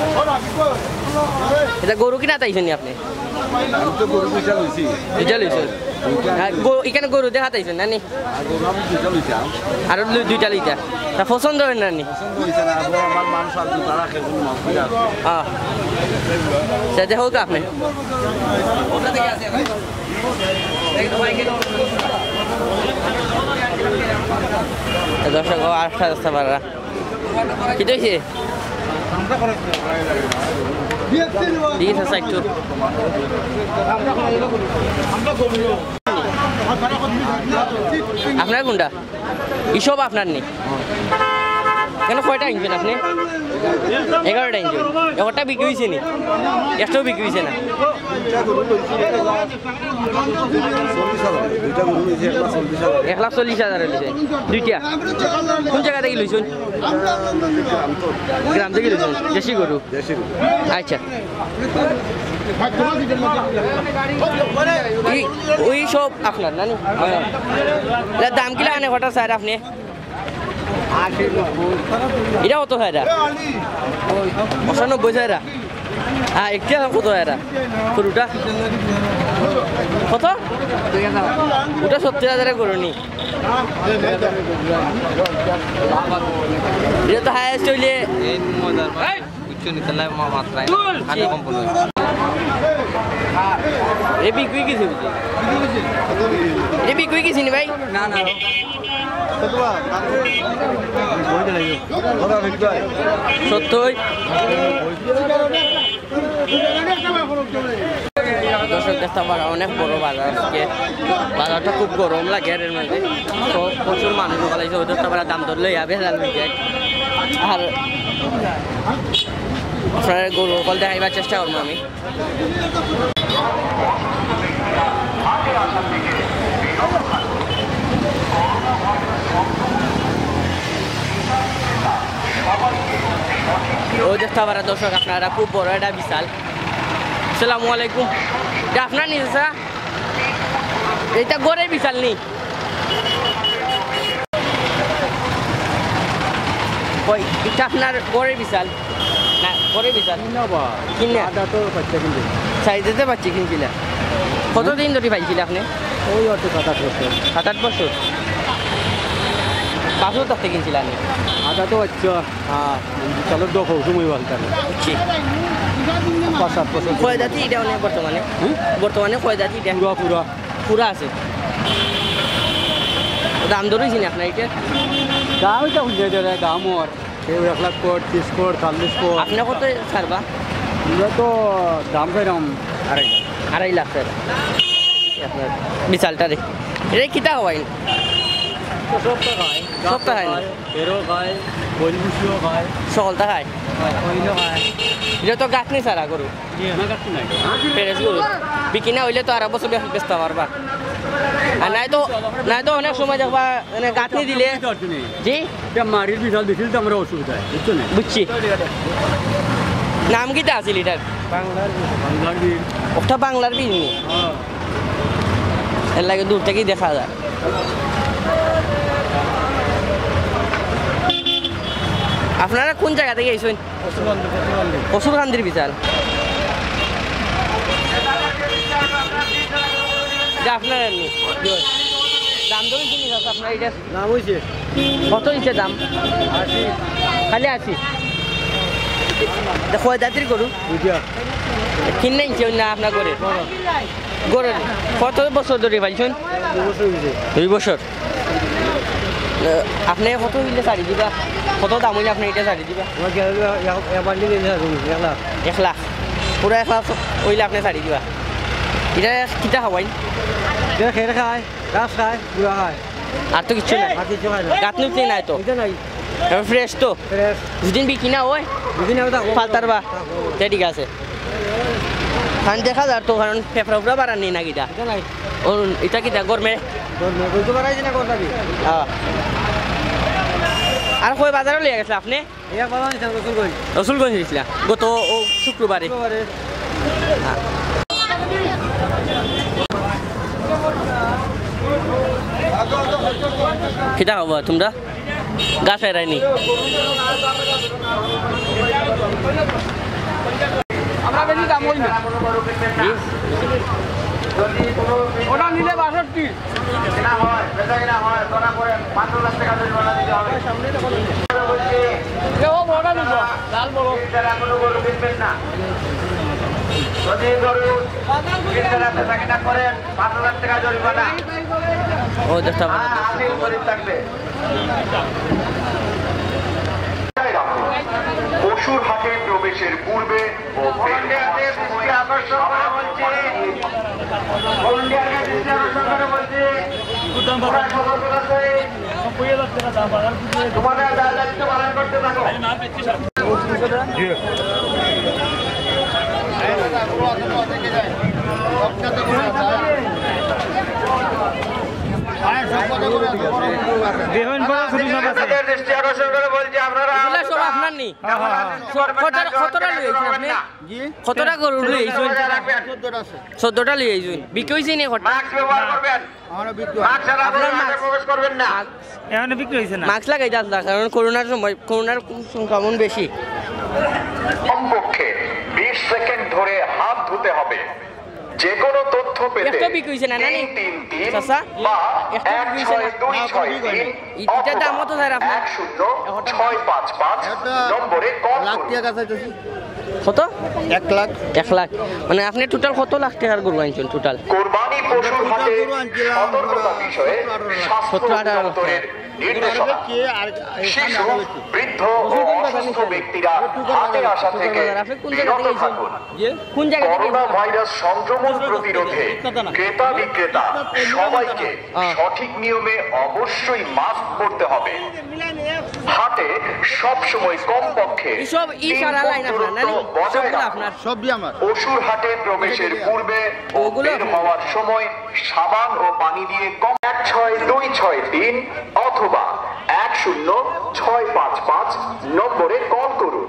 এটা গরু কিনা তাইছেন আপনি আমি তো গরু পয়সা লইছি দুইটা লইছেন এখানে গরু দেখা তাইছেন নানি গরু আমি দুইটা লইছিলাম আর দুইটা লইতা তা পছন্দ হয় নানি পছন্দ হয়েছে না আবার আমার মানুষ আর তারা খেয়ে কোনো মাছ করে আসবে সেটা হোক আপনি দর্শক আটটা রাস্তা পারা কি দেখছি দিয়েছে একটু আপনার কোনটা এসব আপনার নেই কেন কয়টা ইঞ্জিন আপনি 11টা ইঞ্জিন 11টা বিক্রি হয়েছে নি একটাও বিক্রি হয়েছে না 1,40,000 লইছে দুইটা কোন জায়গা থেকে লইছেন গ্রাম থেকে লইছেন দেশি গরু আচ্ছা ওই সব আপনার না দাম কিলা আনে কটা স্যার আপনি এটা কত হয় 95,000 হ্যাঁ একটা কত হয় গরুটা কত ওটা 70,000 করুনি এটা তো হাইয়েস্ট হইলে বিক্রি গেছি নি ভাই না না সত্যই দর্শক দেখতে পারা অনেক বড় বাজার আজকে বাজারটা খুব গরম লাগে এর মধ্যে তো প্রচুর মানুষ বলাইছে ওই দেখতে পারা দাম ধরলে যাবে আর আপনার গরু কল দেখাইবার চেষ্টা করবো আমি ওই দেখতে পারা দর্শক আপনারা খুব বড় একটা বিশাল আসসালামু আলাইকুম এটা আপনার নিজ এটা গড়ে বিশাল নি ওই এটা আপনার গড়ে বিশাল না গড়ে বিশাল কিনে সাইজেতে পাচ্ছি কিনছিলেন কতদিন ধরে পাইছিলেন আপনি ওই অত 7-8 বছর বাসুর থাকতে কিনছিলেন আদা তো আচ্ছা হ্যাঁ চলো দেখো তুমি বলতে বুঝছি 5-7 বছর কয় জাতি এটা অনেক বর্তমানে কয় জাতি এটা পুরা আছে দাম ধরেছি না আপনার এটা দামটা উঠে দেয় দামর কেউ 1 লাখ কোট 30 কোট 40 কোট আপনার কত ছাড়বা আমরা তো দাম পাইলাম 2.5 লাখ টাকা আপনার বিশালটা রে এটা কিতা হওয়াই সবটা খায় না এরও খায় বলবুসিও খায় সকলটা খায় এটা তো গাঁথনি ছাড়া গরু পেরেস গরু বিক্রি না হইলে তো আর বছর বেচতে পারবা আর নাই তো অনেক সময় দেখবা মানে গাঁথনি দিলে জি মারির বিশাল বেশি তো আমরা অসুবিধা বুঝছো না বুঝছি নাম কিটা আছিল এটার বাংলার বীর ওটা বাংলার বীর নি এর লাগে দূর থেকেই দেখা যায় আপনারা কোন জায়গা থেকে এসেছেন পশুরকান্দির বিশাল আপনার দাম ধরুন জিনিস আছে আপনার এটা নাম হয়েছে কত দিচ্ছে দাম খালি 80 কয় জাতির গরু কিনে নিচ্ছে না আপনার গরের কত বছর ধরে পাইছেন 2 বছর আপনি কত হইলে শাড়ি দিবা কত দাম হইলে আপনি এটা শাড়ি দিবা 1 লাখ পুরো 1 লাখ হইলে আপনি শাড়ি দিবা এটা কিটা হওয়াই খেয়ে খায় গাছ খায় গুড়া খায় আর তো কিছু নাই গাছ নুতলি নাই তো ফ্রেশ তো দুদিন বিক্রি না হয় ফালতার বা ঠিক আছে খান দেখা যার তো কারণ ফেফড়া উফরা বাড়ান নেই না কিটা এটা কিটা গরমে আর কই বাজারও লিয়ে গেছিল আপনি রসুলগঞ্জ গেছিলাম গত শুক্রবারে কিটা হবো তোমরা গাছ ফেরাইনি আমরা বেশি দাম হই না ওটা নিলে 62 না হয় বেচা কিনা হয় তোরা করে 5 লাখ টাকা জরিমানা দিতে হবে সামনে তো বলছি কেউ বড় নিব লাল বড় যারা কোনো গরু কিনবেন না যদি গরু কিনতে বেচা কিনা করেন 5 লাখ টাকা জরিমানা ও দেখতে পারেন আসিল গরিব থাকবে পশুর হাটে প্রবেশের পূর্বে ও ভলেন্টিয়ারদের দৃষ্টি আকর্ষণ করে বলছি তোমরা সতর্কতার সহিত তোমাদের দায়িত্ব পালন করতে থাকো দৃষ্টি আকর্ষণ করে বলছি আপনারা এগুলা সব আপনার নি কতটা লইছেন আপনি কতটা গরু লইছেন 14টা লইছেন বিক্রি হইছে নি কত মাস্ক ব্যবহার করবেন মাস্ক ছাড়া আপনারা মাঠে প্রবেশ করবেন না এখানে বিক্রি হইছে না মাস্ক লাগাই যান কারণ করোনার সংক্রমণ বেশি কমপক্ষে 20 সেকেন্ড ধরে হাত ধুতে হবে যে কোনো তথ্য পেতে একটা বিক্রি হইছে না নানি 333 চাচা বা একটা বিক্রি হইছে না 1623 এটার দাম কত স্যার আপনার 10655 নম্বরে কল করুন কত 1 লাখ 1 লাখ মানে আপনি টোটাল কত লাখ টাকার গরু আনছেন টোটাল কোরবানি পশুর হাটে সতর্কতা বিষয়ে স্বাস্থ্য 17-18 দপ্তরের নির্দেশনা শিশু বৃদ্ধ ও অসুস্থ ব্যক্তিরা হাটে আসা থেকে বিরত থাকুন কোন জায়গা থেকে করোনা ভাইরাস সংক্রমণ প্রতিরোধে ক্রেতা বিক্রেতা সবাইকে সঠিক নিয়মে অবশ্যই মাস্ক পরতে হবে হাটে সব সময় কমপক্ষে এসব ইশারা লাইন আপনার নানি সবগুলো আপনার সবই আমার পশুর হাটে প্রবেশের পূর্বে ও ওগুলো বের হওয়ার সময় সাবান ও পানি দিয়ে 16263 অথবা 10655 নম্বরে কল করুন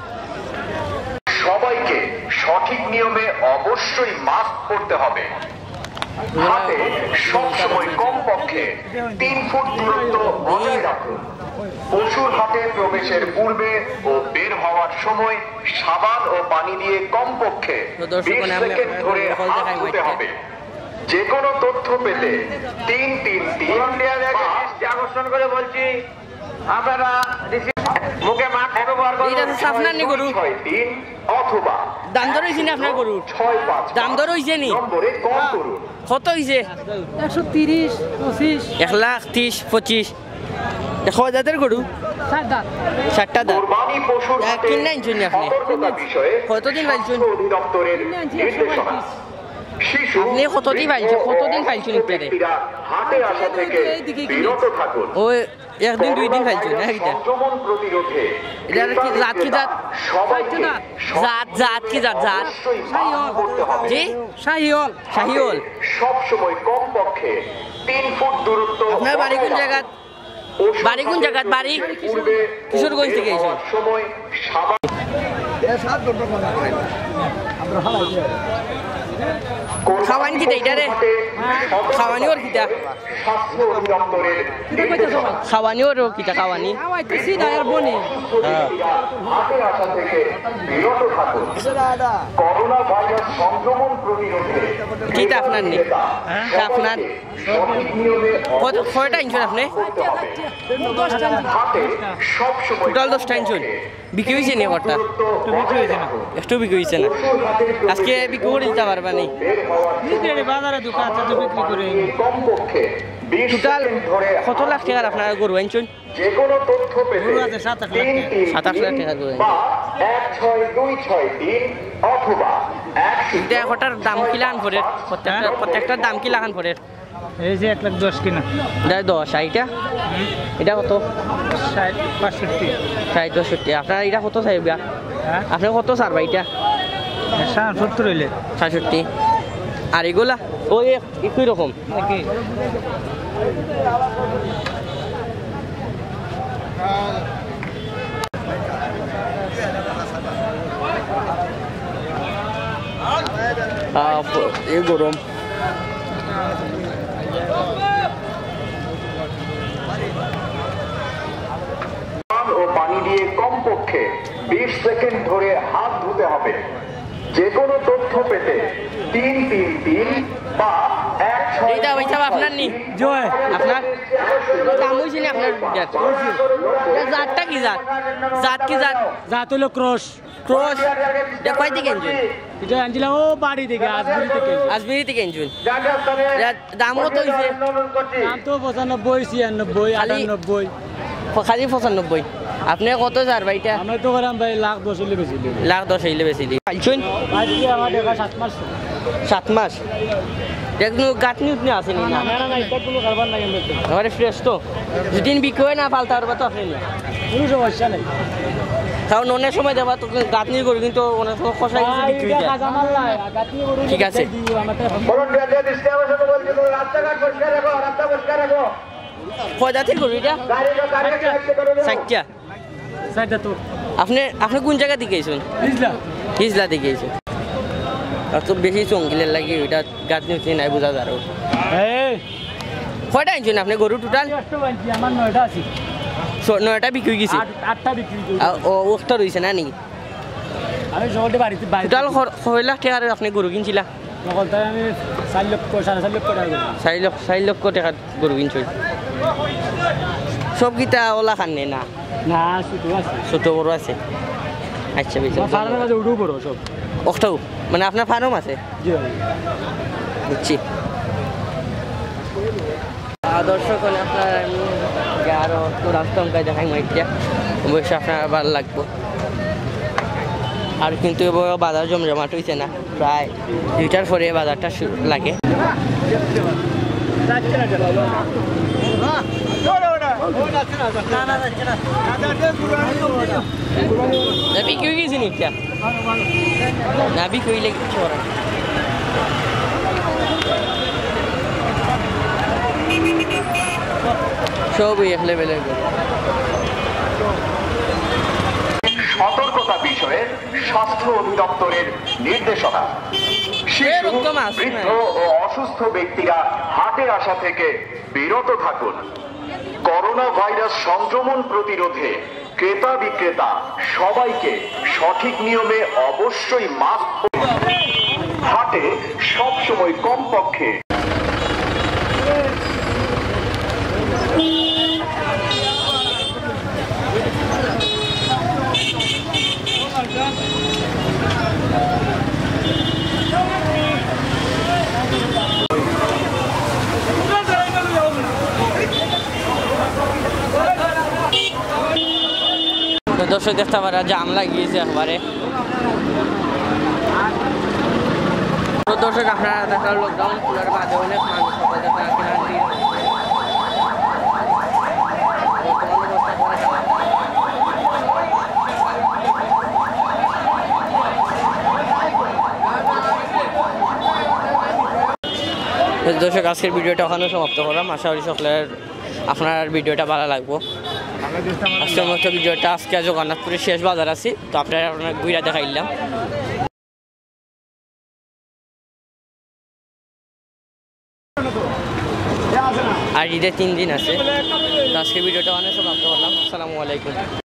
সবাইকে সঠিক নিয়মে অবশ্যই মাস্ক পরতে হবে হাতে সবসময় কমপক্ষে 3 ফুট দূরত্ব বজায় রাখুন পশুর হাটে প্রবেশের পূর্বে ও বের হওয়ার সময় সাবান ও পানি দিয়ে কমপক্ষে 20 সেকেন্ড ধরে হাত ধুতে হবে যে কোনো তথ্য পেতে 333 ভলেন্টিয়ারদের দৃষ্টি আকর্ষণ করে বলছি আপনারা মুখে মাস্ক ব্যবহার করুন এটা তো আপনার নি গরু 63 অথবা দাম দর হইছে না আপনার গরুর 655 দাম দর হইছে নি নম্বরে কল করুন কত হইছে 130 25 1,30,25 দেখো যাদের গরু 60টা দাম কোরবানি পশুর হাটে কিনে আনছেন আপনি? সতর্কতা বিষয়ে কতদিন পাইছেন? স্বাস্থ্য অধিদপ্তরের নির্দেশনা শিশু আপনি কতদিন পাইছেন? কতদিন পাইছেন অসুস্থ আপনারে? ব্যক্তিরা হাটে আসা থেকে বিরত থাকুন ও একদিন দুই দিন খাইছেন না এটা সংক্রমণ প্রতিরোধে এটা কি জাত কি জাত সবাইকে জাত কি জাত অবশ্যই মাস্ক পরতে হবে জি শাহিওল সব সময় কমপক্ষে 3 ফুট দূরত্ব আপনার বাড়ি কোন বজায় জায়গা রাখুন। বাড়ি কোন জায়গা বাড়ি পূর্বে কিশোরগঞ্জ থেকে বের হওয়ার সময় সাবান খাওয়ান কি এইটা রে খাওয়ানি ওর কিটা স্বাস্থ্য অধিদপ্তরের নির্দেশনা খাওয়ানি ওর কিটা খাওয়ানি হাতে আসা থেকে বিরত থাকুন করোনা ভাইরাস সংক্রমণ প্রতিরোধে কিটা আপনার নেই আপনার সঠিক নিয়মে কয়টা ইঞ্চুন আপনি হাতে সব সময় টোটাল 10টা ইঞ্চুন বিক্রি হয়েছে নি ঘরটা একটু বিক্রি হয়েছে না আজকে বিক্রি করে দিতে পারবা নেই বাজারে দোকান আছে বিক্রি করে কমপক্ষে 20 টোটাল সেকেন্ড ধরে কত লাখ টাকার আপনার গরু আনছেন যে কোনো তথ্য পেতে গরু আছে 7-8 লাখ টাকা। 7-8 লাখ টাকা করে। বা 16263 অথবা 1 এটা ঘরটার দাম কি লাগান পরে প্রত্যেকটার দাম কি লাগান পরে এই যে 1,10,000 কিনা এটা 10 এইটা এটা কত 60 65 60-65 আপনার এটা কত চাইবা হ্যাঁ আপনার কত ছাড়বা এটা 70 হইলে 66 আর এগুলা ওই একই রকম নাকি এই গরম ও পানি দিয়ে কমপক্ষে 20 সেকেন্ড ধরে হাত ধুতে করতে হবে। যে কোনো তথ্য পেতে 333 বা 16 এইটা ওইসব আপনার নি জয় আপনার দাম হয়েছে নি আপনার জাতটা কি জাত জাত কি জাত জাত হলো ক্রস ক্রস এটা কয় থেকে ইঞ্জুন এটা আনছিলাম ও বাড়ি থেকে আজমিরি থেকে আজমিরি থেকে ইঞ্জুন দাম কত হয়েছে দাম তো 95 96 98 খালি 95 আপনি কত যার ভাইটা আমরা তো করাম ভাই লাখ 10 হলে বেশি দিই লাখ 10 হইলে বেশি দিই পাইছুন আজকে আমার দেখা 7 মাস 7 মাস দেখুন গাঁথনি উঠনি আসেনি না না না এটা কোনো কারবার নাই আমাদের আমারে ফ্রেশ তো যেদিন বিক্রি হয় না পাল্টা আর তো আসেনি কোনো সমস্যা নাই কারণ অনেক সময় দেবা তো গাঁথনি করি কিন্তু অনেক সময় কষাই কিছু বিক্রি হয়ে যায় ঠিক আছে কয় জাতির গরু এটা চারটা তো আপনি আপনি কোন জায়গা থেকে এসেছেন হিজলা থেকে এসেছেন আর তো বেশি চঙ্গিলের লাগে ওইটা গাঁথনি উঠনি নাই বোঝা যায় কয়টা আনছেন আপনি গরু টোটাল আমার 9টা আছে 9টা বিক্রি গেছে 8টা বিক্রি ও ওটা রয়েছে না নাকি আমি সকলটা বাড়িতে টোটাল 6 লাখ টাকার আপনি গরু কিনছিলা সকলটাই আমি 4 লক্ষ 4.5 লক্ষ টাকা 4 লক্ষ টাকার গরু কিনছই সব গীতা ওলা খান না না শুধু আছে ছোট বড় আছে আচ্ছা বেশ ফার্মের মাঝে উঠু বড় সব ওটাও মানে আপনার ফার্ম আছে জি বুঝছি দর্শক আপনার আরো তো রাস্তা অঙ্কায় দেখাই মাইকটা অবশ্যই আপনার ভালো লাগবো আর কিন্তু বাজার জমজমাট হয়েছে না প্রায় 2টার পরে বাজারটা লাগে বিক্রি হয়ে গেছি নিটা না বিক্রি হইলে কিছু করার সবই এক লেভেলের সতর্কতা বিষয়ে স্বাস্থ্য অধিদপ্তরের নির্দেশনা। শিশু, বৃদ্ধ ও অসুস্থ ব্যক্তিরা হাটে আসা থেকে বিরত থাকুন। করোনা ভাইরাস সংক্রমণ প্রতিরোধে ক্রেতা বিক্রেতা সবাইকে সঠিক নিয়মে অবশ্যই মাস্ক হাটে সবসময় কমপক্ষে দর্শক দেখতে পারা জাম লাগিয়েছে একবারে তো দর্শক আপনারা দেখা লকডাউন খোলার বাদে অনেক মানুষ দর্শক আজকের ভিডিওটা ওখানে সমাপ্ত করলাম আশা করি সকলের আপনার ভিডিওটা ভালো লাগবো আজকের মতো ভিডিওটা আজকে জগন্নাথপুরের শেষ বাজার আছি তো আপনারা ঘুরে দেখাইলাম আর ঈদের 3 দিন আছে আজকের ভিডিওটা অনেক সমাপ্ত করলাম আসসালামু আলাইকুম।